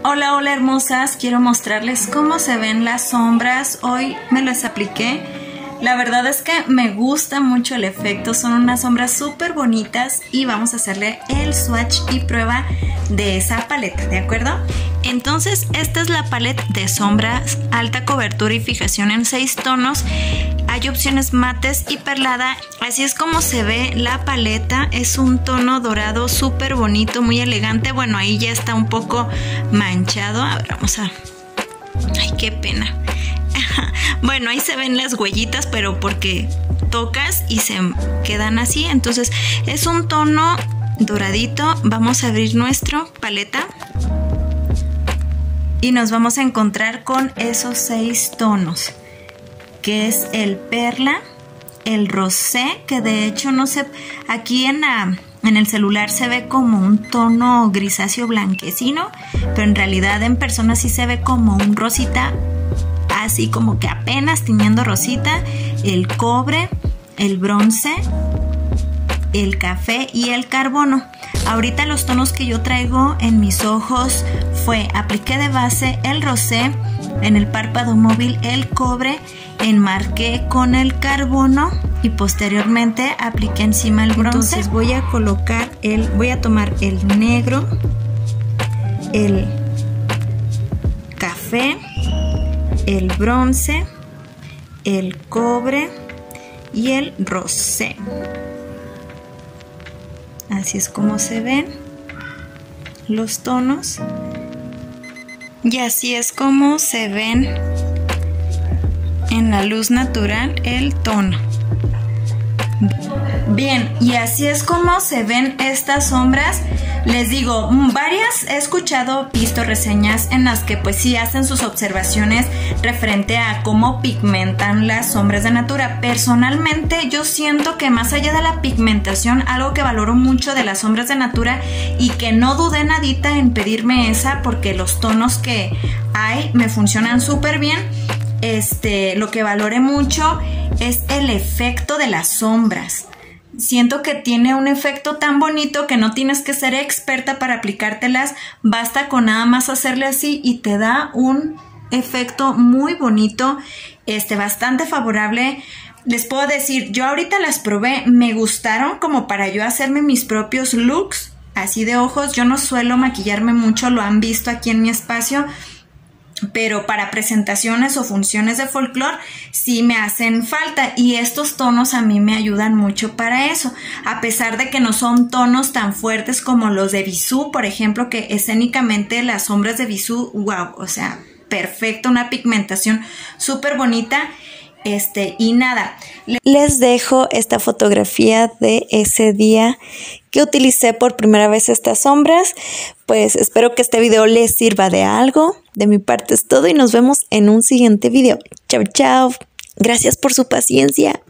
Hola, hola hermosas, quiero mostrarles cómo se ven las sombras. Hoy me las apliqué. La verdad es que me gusta mucho el efecto, son unas sombras súper bonitas y vamos a hacerle el swatch y prueba de esa paleta, ¿de acuerdo? Entonces esta es la paleta de sombras, alta cobertura y fijación en 6 tonos. Hay opciones mates y perlada, así es como se ve la paleta. Es un tono dorado súper bonito, muy elegante. Bueno, ahí ya está un poco manchado. A ver, vamos a... Ay, qué pena. Bueno, ahí se ven las huellitas, pero porque tocas y se quedan así. Entonces es un tono doradito. Vamos a abrir nuestra paleta y nos vamos a encontrar con esos 6 tonos, que es el perla, el rosé, que de hecho no sé, aquí en el celular se ve como un tono grisáceo blanquecino, pero en realidad en persona sí se ve como un rosita, así como que apenas tiñendo rosita. El cobre, el bronce, el café y el carbono. Ahorita los tonos que yo traigo en mis ojos apliqué de base el rosé, en el párpado móvil el cobre, enmarqué con el carbono y posteriormente apliqué encima el bronce. Entonces voy a tomar el negro, el café, el bronce, el cobre y el rosé. Así es como se ven los tonos y así es como se ven en la luz natural el tono. Bien, y así es como se ven estas sombras. Les digo, he visto reseñas en las que pues sí hacen sus observaciones referente a cómo pigmentan las sombras de Natura. Personalmente yo siento que más allá de la pigmentación, algo que valoro mucho de las sombras de Natura y que no dudé nadita en pedirme esa porque los tonos que hay me funcionan súper bien. Lo que valoré mucho es el efecto de las sombras. Siento que tiene un efecto tan bonito que no tienes que ser experta para aplicártelas, basta con nada más hacerle así y te da un efecto muy bonito, bastante favorable. Les puedo decir, yo ahorita las probé, me gustaron como para yo hacerme mis propios looks, así de ojos. Yo no suelo maquillarme mucho, lo han visto aquí en mi espacio, pero para presentaciones o funciones de folclore sí me hacen falta y estos tonos a mí me ayudan mucho para eso, a pesar de que no son tonos tan fuertes como los de Bisú, por ejemplo, que escénicamente las sombras de Bisú, wow, o sea, perfecto, una pigmentación súper bonita. Y nada, les dejo esta fotografía de ese día que utilicé por primera vez estas sombras. Pues espero que este video les sirva de algo. De mi parte es todo y nos vemos en un siguiente video. Chao, chao. Gracias por su paciencia.